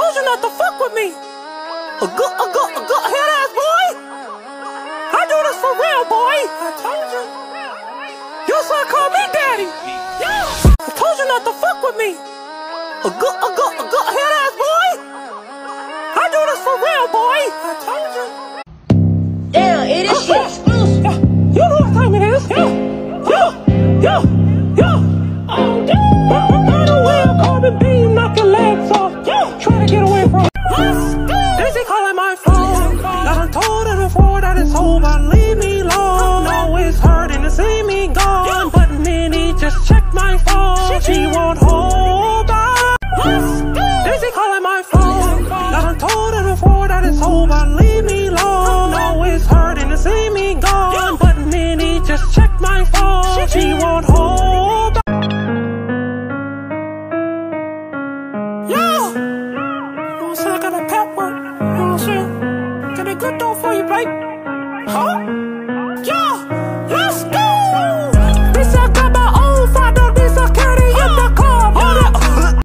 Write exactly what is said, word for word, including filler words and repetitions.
told you not to fuck with me. A good, a good, a good head ass boy. I do this for real, boy. I told you. Your son called me daddy. Yeah. I told you not to fuck with me. A good, a good, a good head ass boy. I do this for real, boy. I told you. Damn, it is shit exclusive. Yeah. You know what time it is. Yeah. Yeah. Yeah. Yeah. Oh, damn. By the way, I'm carbon beam, knock your legs off. Yeah. Try to get away from it. Daisy calling my phone. I done told her before that it's over. Leave me alone. No, it's hurting to see me gone. But Minnie just checked my phone. She won't hold back. Daisy calling my phone. I done told her before that it's over. Leave me alone. No, it's hurting to see me gone. But Minnie just checked my phone. She won't hold back. Yeah. You know what I'm saying? I got a pep work. You know what I'm saying? Got a good dough for you, babe. Huh?